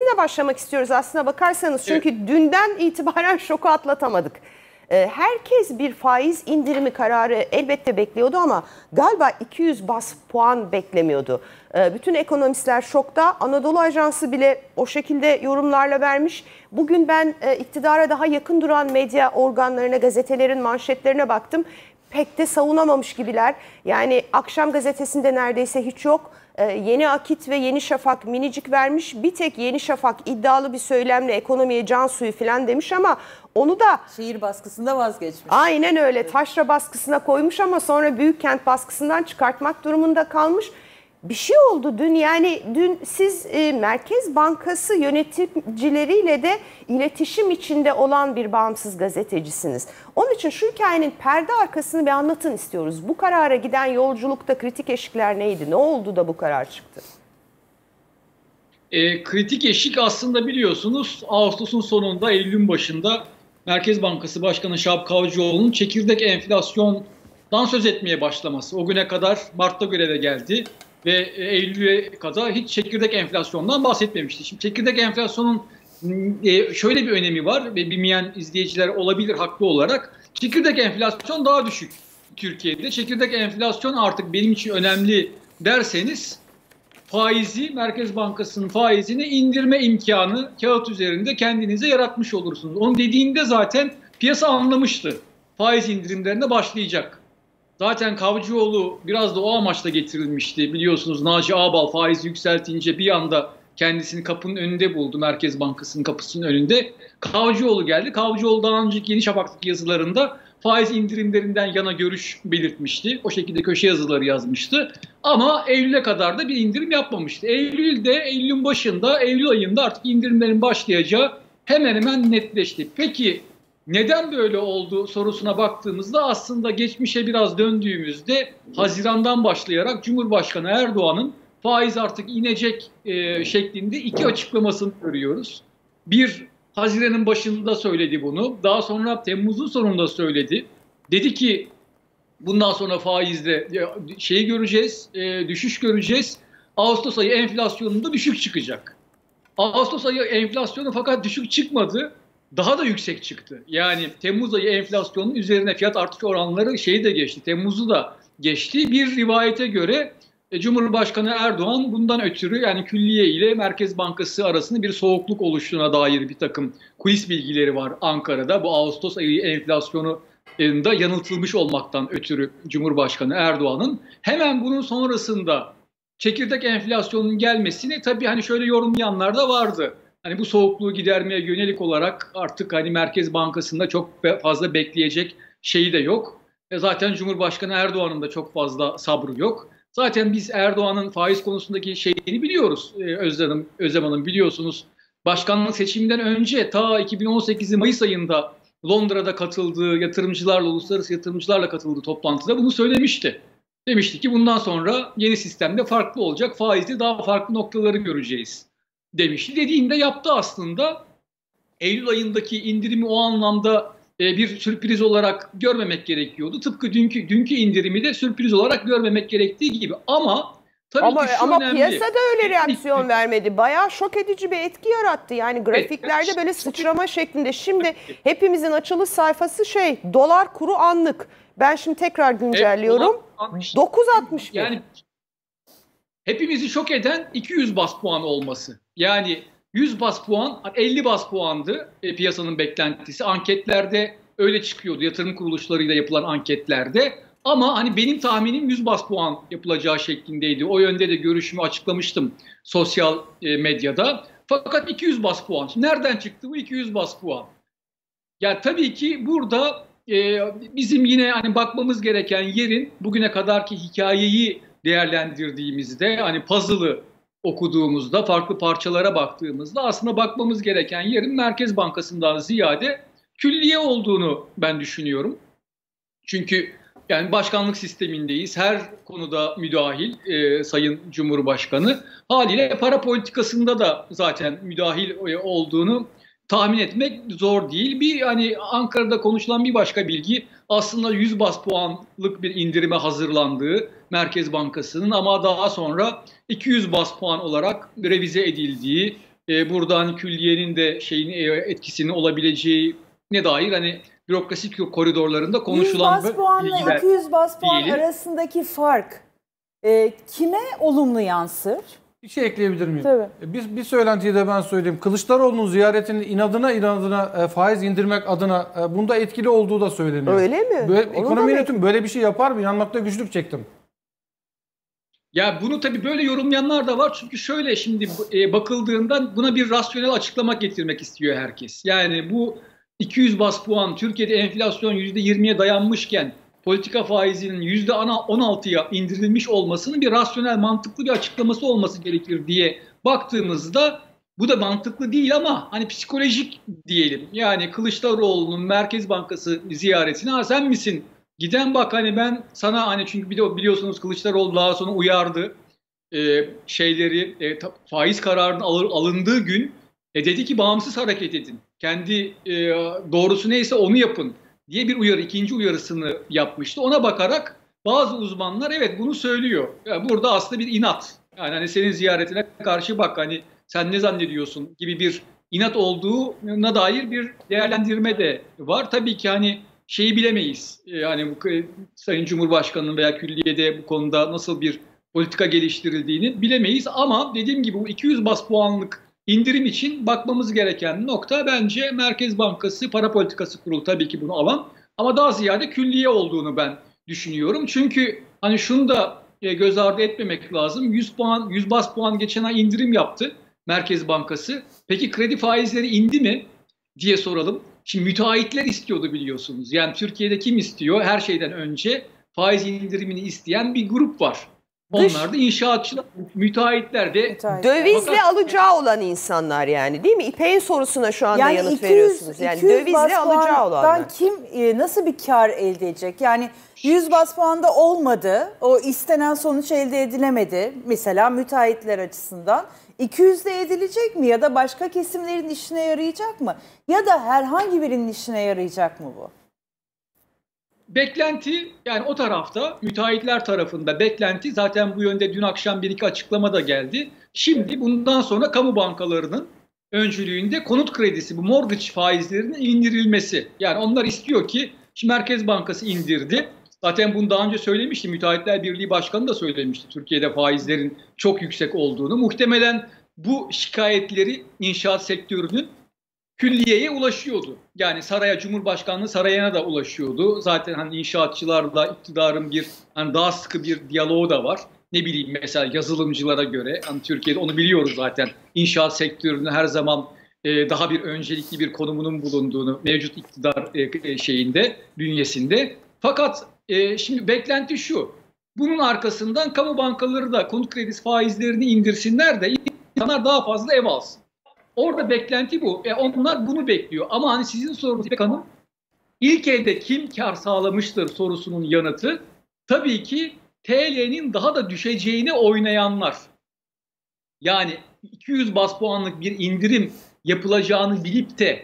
sizinle başlamak istiyoruz aslına bakarsanız. Çünkü Evet. dünden itibaren şoku atlatamadık. Herkes bir faiz indirimi kararı elbette bekliyordu ama galiba 200 bas puan beklemiyordu. Bütün ekonomistler şokta. Anadolu Ajansı bile o şekilde yorumlarla vermiş. Bugün ben iktidara daha yakın duran medya organlarına, gazetelerin manşetlerine baktım. Pek de savunamamış gibiler. Yani Akşam Gazetesi'nde neredeyse hiç yok. Yeni Akit ve Yeni Şafak minicik vermiş. Bir tek Yeni Şafak iddialı bir söylemle ekonomiye can suyu falan demiş ama onu da şehir baskısında vazgeçmiş. Aynen öyle. Taşra baskısına koymuş ama sonra Büyükkent baskısından çıkartmak durumunda kalmış. Bir şey oldu dün, yani dün siz Merkez Bankası yöneticileriyle de iletişim içinde olan bir bağımsız gazetecisiniz. Onun için şu hikayenin perde arkasını bir anlatın istiyoruz. Bu karara giden yolculukta kritik eşikler neydi? Ne oldu da bu karar çıktı? Kritik eşik aslında biliyorsunuz Ağustos'un sonunda, Eylül'ün başında Merkez Bankası Başkanı Şahap Kavcıoğlu'nun çekirdek enflasyondan söz etmeye başlaması. O güne kadar Mart'ta göreve geldi ve Eylül'e kadar hiç çekirdek enflasyondan bahsetmemişti. Şimdi çekirdek enflasyonun şöyle bir önemi var ve bilmeyen izleyiciler olabilir haklı olarak. Çekirdek enflasyon daha düşük Türkiye'de. Çekirdek enflasyon artık benim için önemli derseniz faizi, Merkez Bankası'nın faizini indirme imkanı kağıt üzerinde kendinize yaratmış olursunuz. Onun dediğinde zaten piyasa anlamıştı. Faiz indirimlerine başlayacak. Zaten Kavcıoğlu biraz da o amaçla getirilmişti. Biliyorsunuz Naci Ağbal faizi yükseltince bir anda kendisini kapının önünde buldu. Merkez Bankası'nın kapısının önünde. Kavcıoğlu geldi. Kavcıoğlu daha önceki Yeni Şafak'taki yazılarında faiz indirimlerinden yana görüş belirtmişti. O şekilde köşe yazıları yazmıştı. Ama Eylül'e kadar da bir indirim yapmamıştı. Eylül'ün başında, Eylül ayında artık indirimlerin başlayacağı hemen hemen netleşti. Peki neden böyle oldu sorusuna baktığımızda aslında geçmişe biraz döndüğümüzde Haziran'dan başlayarak Cumhurbaşkanı Erdoğan'ın faiz artık inecek şeklinde iki açıklamasını görüyoruz. Bir, Haziran'ın başında söyledi bunu. Daha sonra Temmuz'un sonunda söyledi. Dedi ki bundan sonra faizde göreceğiz, düşüş göreceğiz. Ağustos ayı enflasyonunda düşük çıkacak. Ağustos ayı enflasyonu fakat düşük çıkmadı. Daha da yüksek çıktı. Yani Temmuz ayı enflasyonun üzerine fiyat artış oranları de geçti. Temmuz'u da geçti. Bir rivayete göre Cumhurbaşkanı Erdoğan bundan ötürü yani Külliye ile Merkez Bankası arasında bir soğukluk oluştuğuna dair bir takım kulis bilgileri var Ankara'da. Bu Ağustos ayı enflasyonu da yanıltılmış olmaktan ötürü Cumhurbaşkanı Erdoğan'ın hemen bunun sonrasında çekirdek enflasyonun gelmesini tabii hani şöyle yorumlayanlar da vardı. Hani bu soğukluğu gidermeye yönelik olarak artık hani Merkez Bankası'nda çok fazla bekleyecek şeyi de yok. Zaten Cumhurbaşkanı Erdoğan'ın da çok fazla sabrı yok. Zaten biz Erdoğan'ın faiz konusundaki şeyini biliyoruz Özlem Hanım biliyorsunuz. Başkanlık seçiminden önce ta 2018 Mayıs ayında Londra'da katıldığı uluslararası yatırımcılarla katıldığı toplantıda bunu söylemişti. Demişti ki bundan sonra yeni sistemde farklı olacak, faizde daha farklı noktaları göreceğiz demişti. Dediğinde yaptı aslında. Eylül ayındaki indirimi o anlamda bir sürpriz olarak görmemek gerekiyordu. Tıpkı dünkü indirimi de sürpriz olarak görmemek gerektiği gibi. Ama tabii ki şu önemli. Piyasa da öyle reaksiyon vermedi. Bayağı şok edici bir etki yarattı. Yani grafiklerde böyle sıçrama şeklinde. Şimdi hepimizin açılış sayfası dolar kuru anlık. Ben şimdi tekrar güncelliyorum. 9.61. Yani hepimizi şok eden 200 bas puan olması. Yani 100 bas puan, 50 bas puandı piyasanın beklentisi. Anketlerde öyle çıkıyordu, yatırım kuruluşlarıyla yapılan anketlerde. Ama hani benim tahminim 100 bas puan yapılacağı şeklindeydi. O yönde de görüşümü açıklamıştım sosyal medyada. Fakat 200 bas puan. Şimdi nereden çıktı bu 200 bas puan? Ya tabii ki burada bizim yine hani bakmamız gereken yerin bugüne kadarki hikayeyi değerlendirdiğimizde hani puzzle'ı okuduğumuzda, farklı parçalara baktığımızda aslında bakmamız gereken yerin Merkez Bankası'ndan ziyade külliye olduğunu ben düşünüyorum. Çünkü yani başkanlık sistemindeyiz. Her konuda müdahil Sayın Cumhurbaşkanı. Haliyle para politikasında da zaten müdahil olduğunu tahmin etmek zor değil. Bir hani Ankara'da konuşulan bir başka bilgi aslında 100 bas puanlık bir indirime hazırlandığı Merkez Bankası'nın ama daha sonra 200 bas puan olarak revize edildiği burada hani külliyenin de etkisinin olabileceğine dair hani bürokrasi koridorlarında 100 konuşulan bas puanla bilgiler 200 bas puan diyelim. arasındaki fark kime olumlu yansır? Bir şey ekleyebilir miyim? Tabii. Bir söylentiyi de ben söyleyeyim. Kılıçdaroğlu'nun ziyaretinin inadına faiz indirmek adına bunda etkili olduğu da söyleniyor. Öyle mi? Ekonomi yönetimi böyle bir şey yapar mı? İnanmakta güçlük çektim. Ya bunu tabii böyle yorumlayanlar da var. Çünkü şöyle şimdi bakıldığında buna bir rasyonel açıklama getirmek istiyor herkes. Yani bu 200 bas puan Türkiye'de enflasyon %20'ye dayanmışken politika faizinin %16'ya indirilmiş olmasının bir rasyonel, mantıklı bir açıklaması olması gerekir diye baktığımızda bu da mantıklı değil ama hani psikolojik diyelim. Yani Kılıçdaroğlu'nun Merkez Bankası ziyaretine sen misin? Giden bak hani ben sana hani çünkü biliyorsunuz Kılıçdaroğlu daha sonra uyardı faiz kararının alındığı gün dedi ki bağımsız hareket edin. Kendi doğrusu neyse onu yapın diye bir ikinci uyarısını yapmıştı. Ona bakarak bazı uzmanlar evet bunu söylüyor. Yani burada aslında bir inat. Yani hani senin ziyaretine karşı bak hani sen ne zannediyorsun gibi bir inat olduğuna dair bir değerlendirme de var. Tabii ki hani şeyi bilemeyiz. Yani bu Sayın Cumhurbaşkanı'nın veya külliyede bu konuda nasıl bir politika geliştirildiğini bilemeyiz. Ama dediğim gibi bu 200 bas puanlık indirim için bakmamız gereken nokta bence Merkez Bankası Para Politikası Kurulu tabii ki bunu alan ama daha ziyade külliye olduğunu ben düşünüyorum. Çünkü hani şunu da göz ardı etmemek lazım. 100 bas puan geçen ay indirim yaptı Merkez Bankası. Peki kredi faizleri indi mi diye soralım. Şimdi müteahhitler istiyordu biliyorsunuz. Yani Türkiye'de kim istiyor? Her şeyden önce faiz indirimini isteyen bir grup var. Onlar da inşaatçılar, müteahhitler ve dövizle alacağı olan insanlar yani değil mi? İpek'in sorusuna şu anda yanıt veriyorsunuz. Yani dövizle alacağı olanlar. Kim nasıl bir kar elde edecek? Yani 100 bas puanda olmadı. O istenen sonuç elde edilemedi. Mesela müteahhitler açısından. 200 de edilecek mi ya da başka kesimlerin işine yarayacak mı? Ya da herhangi birinin işine yarayacak mı bu? Beklenti yani o tarafta müteahhitler tarafında beklenti zaten bu yönde dün akşam bir iki açıklama da geldi. Şimdi bundan sonra kamu bankalarının öncülüğünde konut kredisi bu mortgage faizlerinin indirilmesi. Yani onlar istiyor ki şimdi Merkez Bankası indirdi. Zaten bunu daha önce söylemişti. Müteahhitler Birliği Başkanı da söylemişti. Türkiye'de faizlerin çok yüksek olduğunu. Muhtemelen bu şikayetleri inşaat sektörünün külliyeye ulaşıyordu. Yani saraya, Cumhurbaşkanlığı sarayına da ulaşıyordu. Zaten hani inşaatçılarla iktidarın bir hani daha sıkı bir diyaloğu da var. Ne bileyim mesela yazılımcılara göre hani Türkiye'de onu biliyoruz zaten. İnşaat sektörünün her zaman daha bir öncelikli bir konumunun bulunduğunu mevcut iktidar bünyesinde. Fakat şimdi beklenti şu. Bunun arkasından kamu bankaları da konut kredisi faizlerini indirsinler de insanlar daha fazla ev alsın. Orada beklenti bu. Onlar bunu bekliyor. Ama hani sizin sorunuz İpek Hanım, ilk elde kim kar sağlamıştır sorusunun yanıtı tabii ki TL'nin daha da düşeceğine oynayanlar. Yani 200 bas puanlık bir indirim yapılacağını bilip de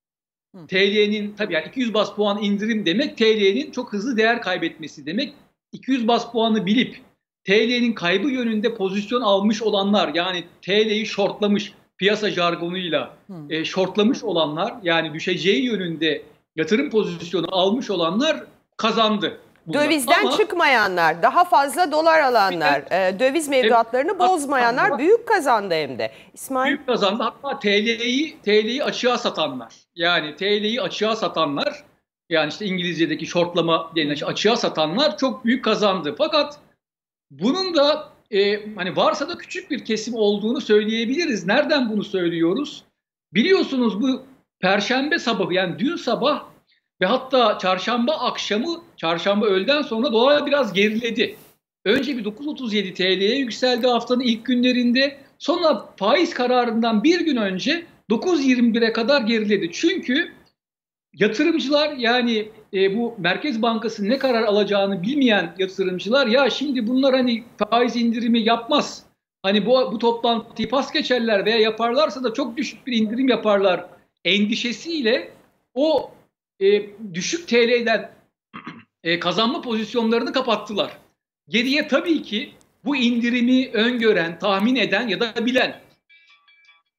TL'nin tabii yani 200 bas puan indirim demek TL'nin çok hızlı değer kaybetmesi demek. 200 bas puanı bilip TL'nin kaybı yönünde pozisyon almış olanlar yani TL'yi shortlamış piyasa jargonuyla shortlamış olanlar yani düşeceği yönünde yatırım pozisyonu almış olanlar kazandı. Dövizden çıkmayanlar, daha fazla dolar alanlar, döviz mevduatlarını bozmayanlar büyük kazandı hem de. İsmail? Büyük kazandı. Hatta TL'yi açığa satanlar. Yani TL'yi açığa satanlar yani işte İngilizce'deki shortlama denilen açığa satanlar çok büyük kazandı. Fakat bunun da hani varsa da küçük bir kesim olduğunu söyleyebiliriz. Nereden bunu söylüyoruz? Biliyorsunuz bu Perşembe sabahı yani dün sabah ve hatta çarşamba akşamı, çarşamba öğleden sonra dolar biraz geriledi. Önce bir 9.37 TL'ye yükseldi haftanın ilk günlerinde. Sonra faiz kararından bir gün önce 9.21'e kadar geriledi. Çünkü yatırımcılar yani bu Merkez Bankası ne karar alacağını bilmeyen yatırımcılar ya şimdi bunlar hani faiz indirimi yapmaz. Hani bu toplantıyı pas geçerler veya yaparlarsa da çok düşük bir indirim yaparlar endişesiyle o düşük TL'den kazanma pozisyonlarını kapattılar. Geriye tabii ki bu indirimi öngören, tahmin eden ya da bilen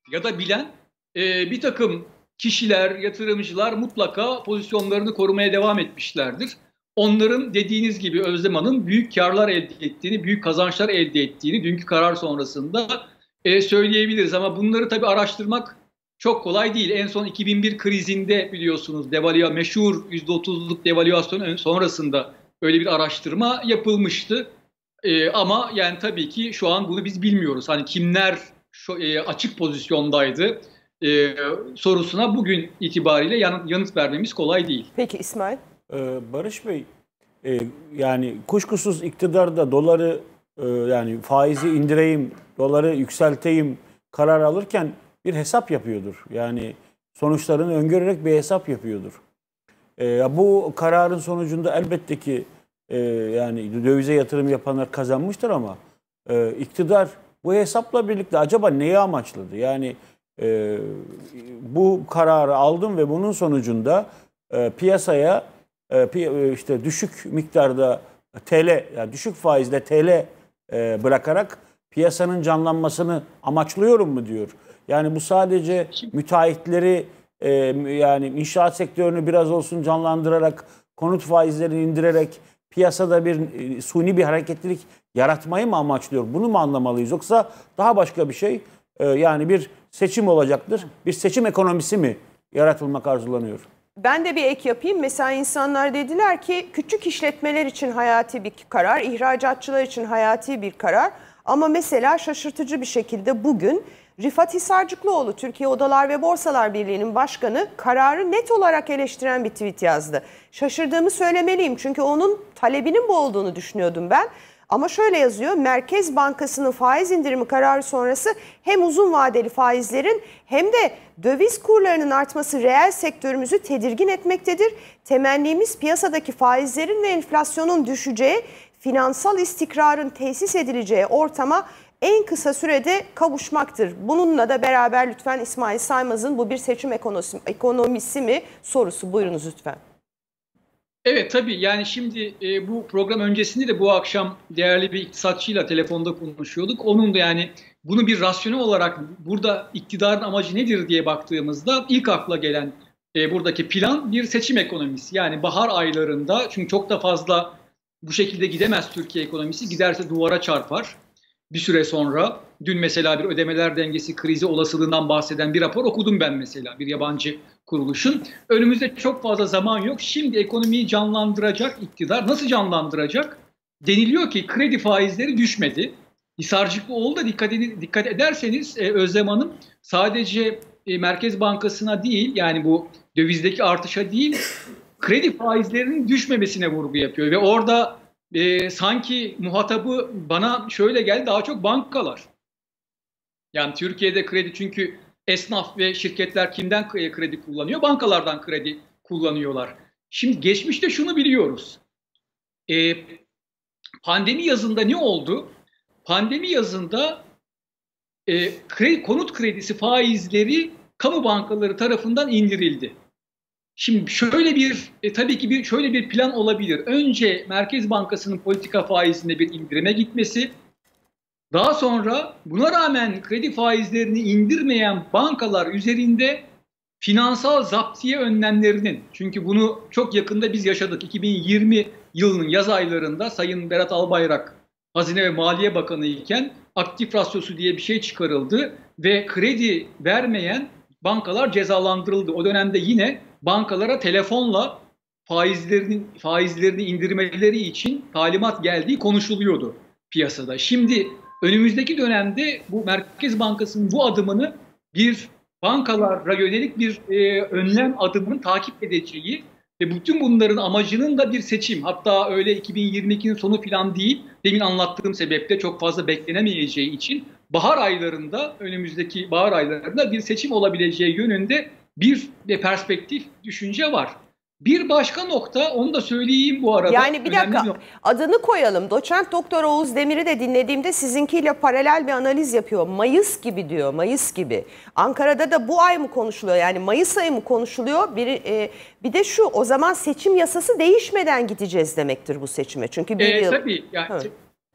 ya da bilen bir takım kişiler, yatırımcılar mutlaka pozisyonlarını korumaya devam etmişlerdir. Onların dediğiniz gibi Özlem Hanım büyük karlar elde ettiğini, büyük kazançlar elde ettiğini dünkü karar sonrasında söyleyebiliriz. Ama bunları tabii araştırmak çok kolay değil. En son 2001 krizinde biliyorsunuz meşhur %30'luk devalüasyon sonrasında öyle bir araştırma yapılmıştı. Ama yani tabii ki şu an bunu biz bilmiyoruz. Hani kimler açık pozisyondaydı sorusuna bugün itibariyle yanıt vermemiz kolay değil. Peki İsmail? Barış Bey, yani kuşkusuz iktidarda doları yani faizi indireyim, doları yükselteyim karar alırken bir hesap yapıyordur. Yani sonuçlarını öngörerek bir hesap yapıyordur. Bu kararın sonucunda elbette ki yani dövize yatırım yapanlar kazanmıştır ama iktidar bu hesapla birlikte acaba neyi amaçladı? Yani bu kararı aldım ve bunun sonucunda piyasaya işte düşük miktarda TL, yani düşük faizle TL bırakarak piyasanın canlanmasını amaçlıyorum mu diyor. Yani bu sadece müteahhitleri yani inşaat sektörünü biraz olsun canlandırarak, konut faizlerini indirerek piyasada bir suni bir hareketlilik yaratmayı mı amaçlıyor? Bunu mu anlamalıyız? Yoksa daha başka bir şey, yani bir seçim olacaktır. Bir seçim ekonomisi mi yaratılmak arzulanıyor? Ben de bir ek yapayım. Mesela insanlar dediler ki küçük işletmeler için hayati bir karar, ihracatçılar için hayati bir karar. Ama mesela şaşırtıcı bir şekilde bugün Rifat Hisarcıklıoğlu, Türkiye Odalar ve Borsalar Birliği'nin başkanı, kararı net olarak eleştiren bir tweet yazdı. Şaşırdığımı söylemeliyim çünkü onun talebinin bu olduğunu düşünüyordum ben. Ama şöyle yazıyor: Merkez Bankası'nın faiz indirimi kararı sonrası hem uzun vadeli faizlerin hem de döviz kurlarının artması reel sektörümüzü tedirgin etmektedir. Temennimiz piyasadaki faizlerin ve enflasyonun düşeceği, finansal istikrarın tesis edileceği ortama en kısa sürede kavuşmaktır. Bununla da beraber lütfen İsmail Saymaz'ın bu bir seçim ekonomisi mi sorusu, buyurunuz lütfen. Evet tabii, yani şimdi bu program öncesinde de bu akşam değerli bir iktisatçıyla telefonda konuşuyorduk. Onun da yani bunu bir rasyonel olarak burada iktidarın amacı nedir diye baktığımızda ilk akla gelen buradaki plan bir seçim ekonomisi. Yani bahar aylarında, çünkü çok da fazla bu şekilde gidemez Türkiye ekonomisi, giderse duvara çarpar bir süre sonra. Dün mesela bir ödemeler dengesi krizi olasılığından bahseden bir rapor okudum ben mesela, bir yabancı kuruluşun. Önümüzde çok fazla zaman yok. Şimdi ekonomiyi canlandıracak iktidar. Nasıl canlandıracak? Deniliyor ki kredi faizleri düşmedi. Hisarcıklıoğlu da dikkat ederseniz Özlem Hanım, sadece Merkez Bankası'na değil, yani bu dövizdeki artışa değil, kredi faizlerinin düşmemesine vurgu yapıyor. Ve orada sanki muhatabı bana şöyle geldi, daha çok bankalar. Yani Türkiye'de kredi, çünkü esnaf ve şirketler kimden kredi kullanıyor? Bankalardan kredi kullanıyorlar. Şimdi geçmişte şunu biliyoruz. Pandemi yazında ne oldu? Pandemi yazında konut kredisi faizleri kamu bankaları tarafından indirildi. Şimdi şöyle bir tabii ki şöyle bir plan olabilir. Önce Merkez Bankası'nın politika faizinde bir indirime gitmesi, daha sonra buna rağmen kredi faizlerini indirmeyen bankalar üzerinde finansal zaptiye önlemlerinin, çünkü bunu çok yakında biz yaşadık. 2020 yılının yaz aylarında Sayın Berat Albayrak Hazine ve Maliye Bakanı iken aktif rasyosu diye bir şey çıkarıldı ve kredi vermeyen bankalar cezalandırıldı. O dönemde yine bankalara telefonla faizlerini indirmeleri için talimat geldiği konuşuluyordu piyasada. Şimdi önümüzdeki dönemde bu Merkez Bankası'nın bu adımını bir bankalara yönelik bir önlem adımını takip edeceği ve bütün bunların amacının da bir seçim, hatta öyle 2022'nin sonu falan değil, demin anlattığım sebeple çok fazla beklenemeyeceği için bahar aylarında, önümüzdeki bahar aylarında bir seçim olabileceği yönünde bir perspektif, düşünce var. Bir başka nokta, onu da söyleyeyim bu arada. Yani bir dakika, adını koyalım. Doçent Doktor Oğuz Demir'i de dinlediğimde sizinkiyle paralel bir analiz yapıyor. Mayıs gibi diyor, Mayıs gibi. Ankara'da da bu ay mı konuşuluyor? Yani Mayıs ayı mı konuşuluyor? Bir de şu, o zaman seçim yasası değişmeden gideceğiz demektir bu seçime. Çünkü bir yıl... Tabii yani, evet.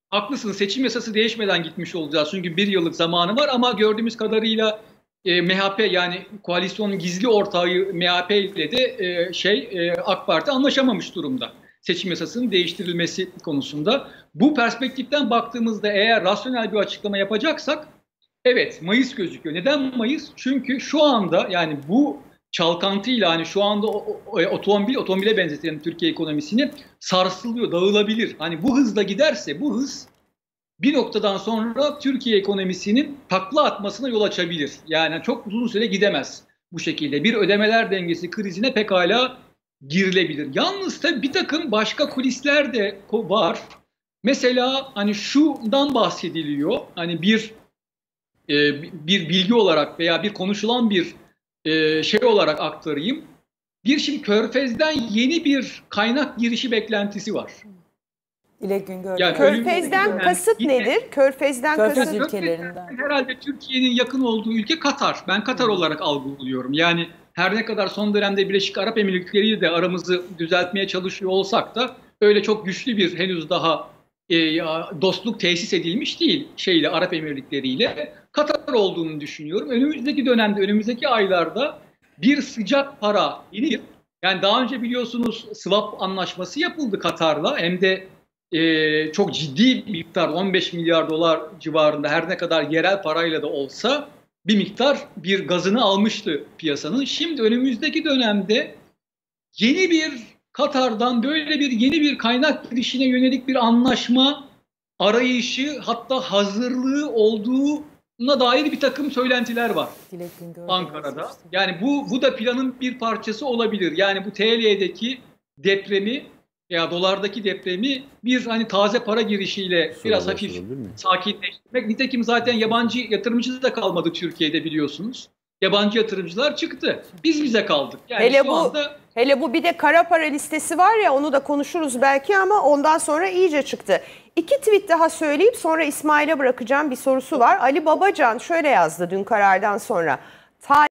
haklısınız. Seçim yasası değişmeden gitmiş olacağız. Çünkü bir yıllık zamanı var ama gördüğümüz kadarıyla MHP yani koalisyonun gizli ortağı MHP ile de AK Parti anlaşamamış durumda. Seçim yasasının değiştirilmesi konusunda. Bu perspektiften baktığımızda eğer rasyonel bir açıklama yapacaksak evet Mayıs gözüküyor. Neden Mayıs? Çünkü şu anda yani bu çalkantıyla hani şu anda otomobile benzetelim Türkiye ekonomisini sarsılıyor, dağılabilir. Hani bu hızla giderse bu hız bir noktadan sonra Türkiye ekonomisinin takla atmasına yol açabilir. Yani çok uzun süre gidemez bu şekilde. Bir ödemeler dengesi krizine pekala girilebilir. Yalnız tabii bir takım başka kulisler de var. Mesela hani şundan bahsediliyor. Hani bir bilgi olarak veya bir konuşulan bir şey olarak aktarayım. Şimdi Körfez'den yeni bir kaynak girişi beklentisi var. Dilek Güngör. Yani Körfez'den kasıt nedir? Körfez'den Körfez kasıt ülkelerinden. herhalde Türkiye'nin yakın olduğu ülke Katar. Ben Katar olarak algılıyorum. Yani her ne kadar son dönemde Birleşik Arap Emirlikleri ile de aramızı düzeltmeye çalışıyor olsak da öyle çok güçlü bir henüz daha dostluk tesis edilmiş değil Arap Emirlikleri ile. Katar olduğunu düşünüyorum. Önümüzdeki dönemde, önümüzdeki aylarda bir sıcak para yeni, yani daha önce biliyorsunuz swap anlaşması yapıldı Katar'la, hem de çok ciddi bir miktar 15 milyar dolar civarında, her ne kadar yerel parayla da olsa bir miktar bir gazını almıştı piyasanın. Şimdi önümüzdeki dönemde yeni bir Katar'dan böyle yeni bir kaynak girişine yönelik bir anlaşma arayışı, hatta hazırlığı olduğuna dair bir takım söylentiler var Ankara'da. Yani bu da planın bir parçası olabilir. Yani bu TL'deki depremi veya dolardaki depremi bir hani taze para girişiyle biraz hafif sakinleştirmek. Nitekim zaten yabancı yatırımcı da kalmadı Türkiye'de, biliyorsunuz. Yabancı yatırımcılar çıktı. Biz bize kaldık. Yani hele bu bir de kara para listesi var ya, onu da konuşuruz belki ama ondan sonra iyice çıktı. 2 tweet daha söyleyip sonra İsmail'e bırakacağım, bir sorusu var. Ali Babacan şöyle yazdı dün karardan sonra.